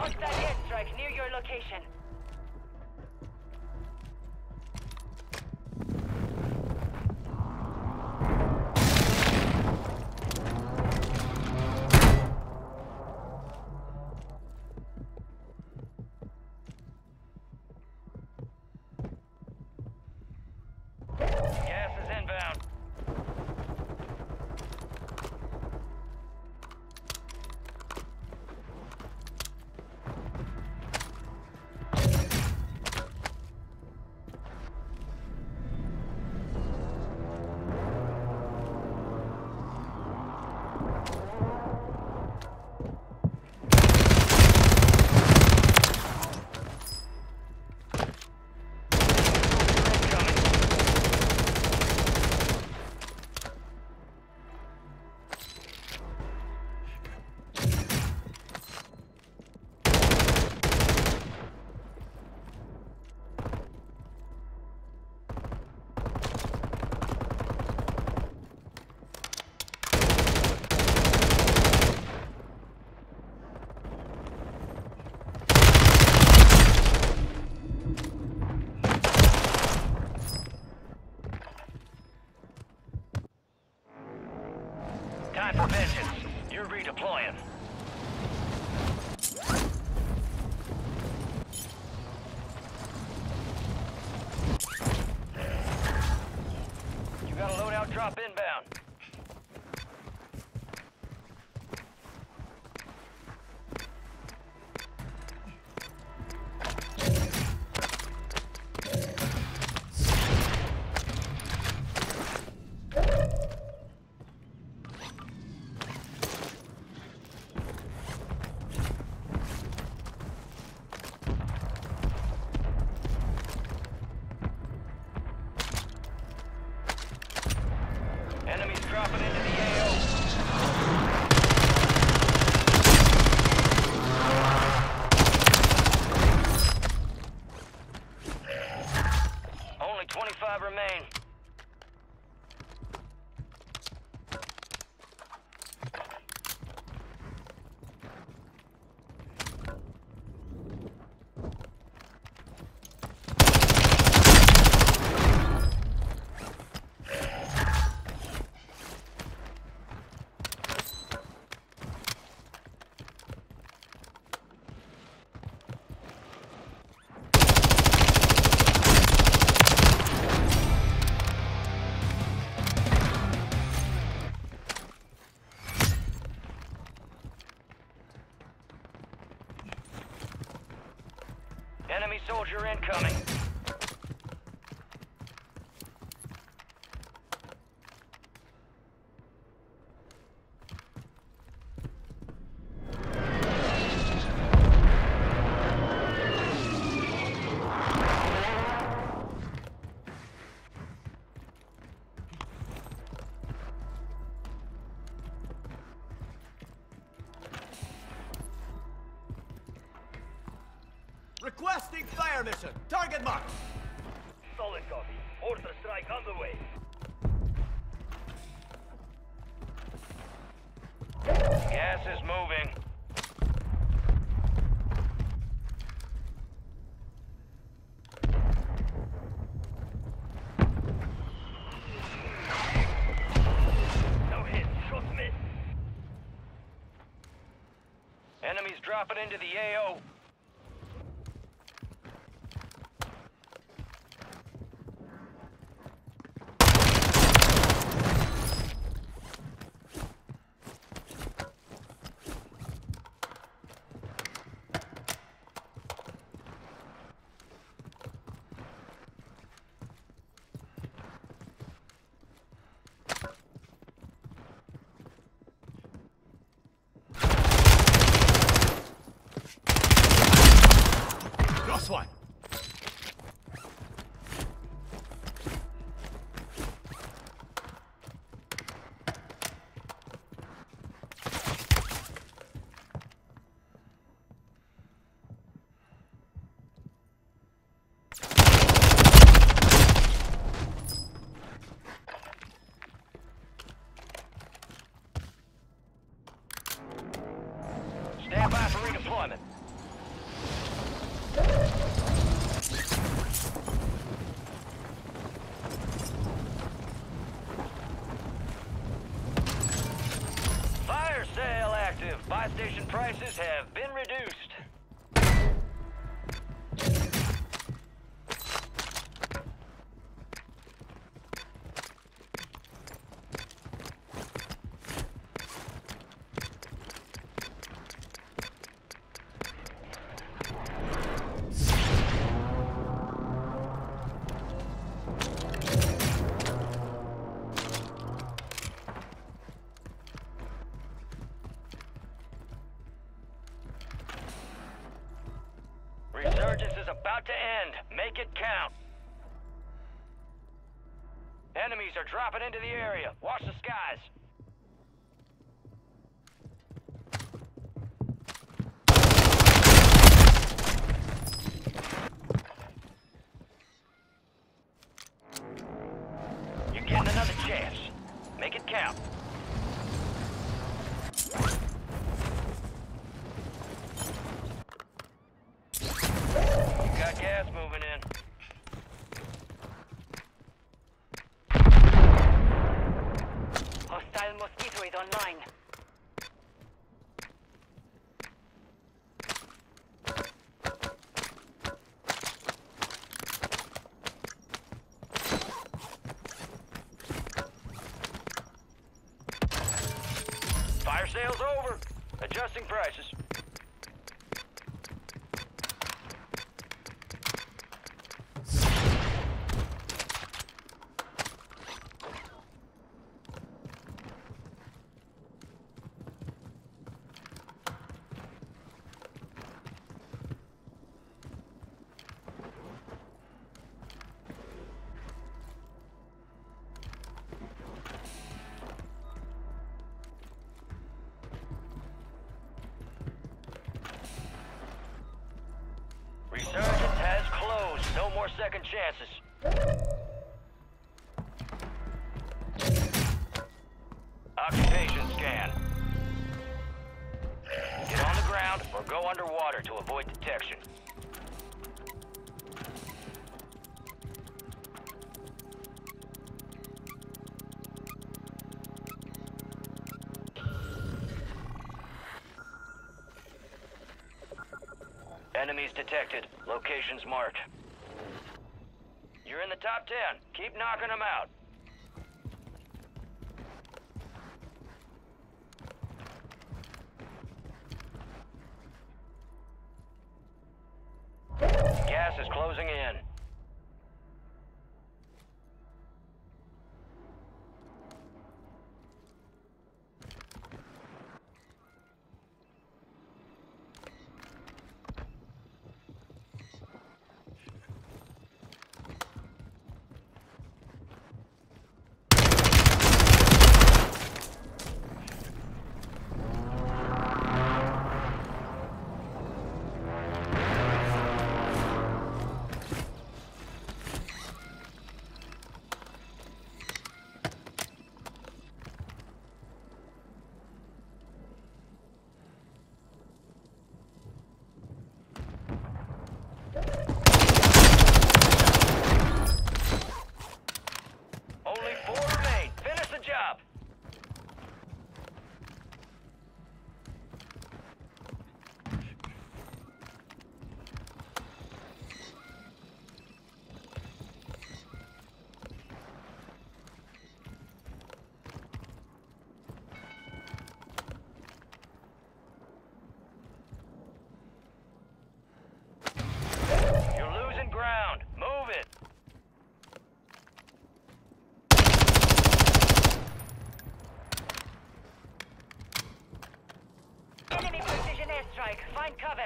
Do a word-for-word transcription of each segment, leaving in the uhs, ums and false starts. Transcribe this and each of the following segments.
Hostile airstrike near your location. Gas is inbound. Time for vengeance. You're redeploying. You got a loadout drop inbound. Enemies dropping into the A O. Only twenty-five remain. Enemy soldier incoming. Requesting fire mission. Target marked. Solid copy. Order strike on the way. Gas is moving. No hit. Shot miss. Enemies dropping into the A O. Cross one. Stand by for redeployment. Fire sale active. Buy station prices have been reduced. Resurgence is about to end. Make it count. Enemies are dropping into the area. Watch the skies. You're getting another chance. Make it count. Got gas moving in. Hostile Mosquito is online. Fire sale's over. Adjusting prices. Resurgence has closed. No more second chances. Occupation scan. Get on the ground or go underwater to avoid detection. Enemies detected. Locations marked. You're in the top ten. Keep knocking them out. Gas is closing in. Only four remain. Finish the job. You're losing ground. Move it. Enemy precision airstrike. Find cover.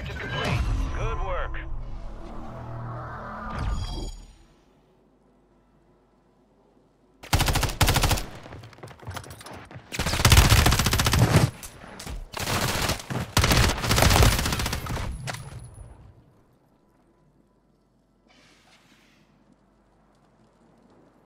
Objective complete. Good work.